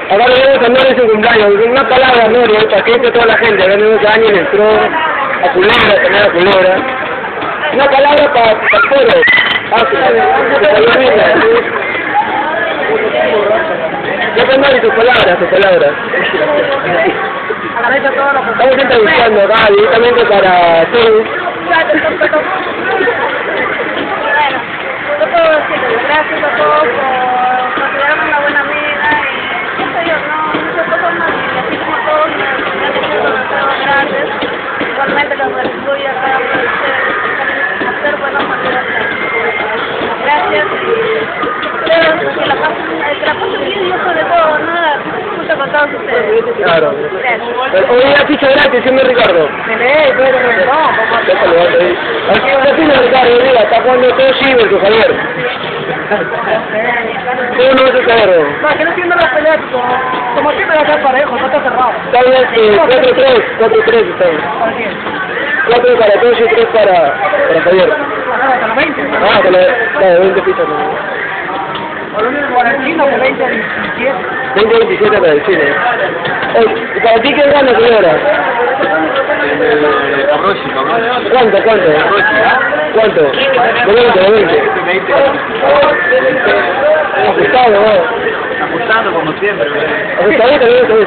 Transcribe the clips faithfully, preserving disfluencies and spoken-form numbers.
Acá tenemos a Nori en su cumpleaños, una palabra Nori, para que esté toda la gente, acá tenemos a Ángel entró, a Culebra, también a Culebra. Una palabra para el pueblo. Ah, sí, ya pues Nori, tus palabras, tus palabras. Estamos entrevistando acá directamente para todos. Gracias a todos por considerarme una buena amiga y qué sé yo, no, muchas cosas más, y así como todos me han hecho demasiado grandes, igualmente los retribuye a cada uno de ustedes a ser buenos amigos. Gracias y creo que la pasen, que la pasen bien y sobre todo, nada, mucho con todos ustedes. Claro. Gracias. Oye, la ficha gratis, siendo Ricardo. Se lee, pero no, papá. Ya saludando ahí. Aquí una ficha Ricardo, mira, está jugando Toshi versus Javier. ¿Cómo no vas a saberlo? No, que no entiendo las peleas, como, como siempre va a estar parejo, no está cerrado. Está bien, que cuatro tres, cuatro tres estamos. ¿Para quién? cuatro para Toshi y tres para, para Javier. Hasta los veinte. Ah, con la, claro, veinte fichas también. Para el chino, de veinte a diecisiete. veinte a veintisiete para el cine. Oye, ¿para ti qué gana, señora? Cabrochi, cabrochi. ¿Cuánto, cuánto? ¿Cuánto? De veinte, de veinte. Ajustado, ¿no? Ajustando como siempre. Ajustado también, también.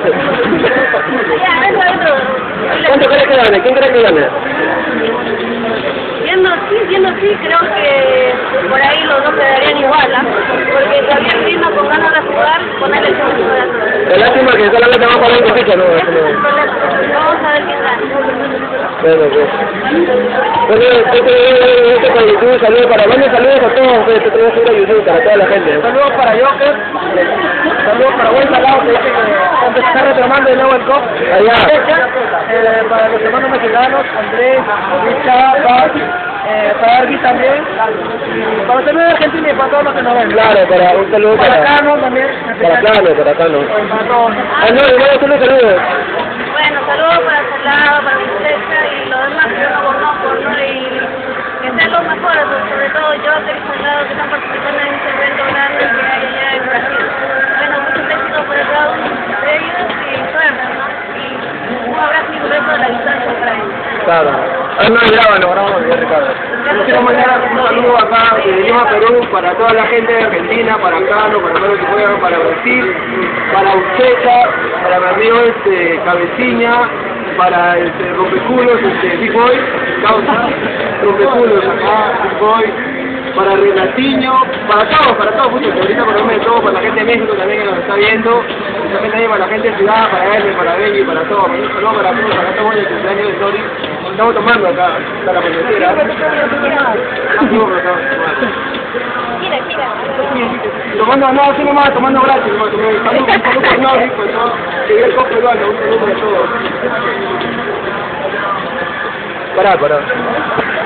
¿Cuánto crees que gane? ¿Quién crees que gane? Viendo así, viendo así, creo que por ahí los dos quedarían igual, ¿ah? Porque Javier vino con ganas de jugar, con él el segundo de la La lástima que solamente vamos a jugar veinte fichas, ¿no? Ese es el problema. Vamos a ver quién gana. Bueno, pues. Bueno, yo te doy para YouTube, saludos para... Mande saludos a todos, pues, te tengo que ir a YouTube para toda la gente. Saludos para Joker, saludos para Buen Salado, que dice que está retomando de nuevo el C O P. Allá. Eh, para los hermanos mexicanos, Andrés, Richa, Paz, eh, para Argui también, y para los hermanos de Argentina y para todos los que nos ven. Claro, para un saludo Para para... Cano también. Para Cano, para Cano. Para todos. Ah, no, igual tú los saludos. Bueno, saludos para Salado, para Vicecha y los demás que no conozco, ¿no? Y que sean los mejores, sobre todo Joker y Salado, que están participando en este evento grande que hay allá en Brasil. Bueno, muchos éxitos por el lado de ellos y suerte, ¿no? Y un abrazo y un beso de la distancia para ellos. Claro. Ah, no, grábalo, grábalo, ya Ricardo. Yo quiero mandar un saludo acá de Lima, Perú, para toda la gente de Argentina, para Cano, para todos los que juegan, para Brasil, para Uchecha, para mi amigo este, Cabeciña, para este, Rompeculos, este, Big Boy, causa, Rompeculos acá, Big Boy, para Renatiño, para todos, para todos, muchos, ahorita por nombre de todos, para la gente de México también que nos está viendo, y también también para la gente de Ciudad, para él, para Benji, para todos, un saludo para todos, acá estamos en el cumpleaños de Tori, estamos tomando acá, para la monedera. Mira, mira. Tomando, no, así nomás, tomando gratis, nomás, tomando, salud, salud por Nori, pues, ¿no? Que viene el copo igual, un saludo para todos. Pará, pará.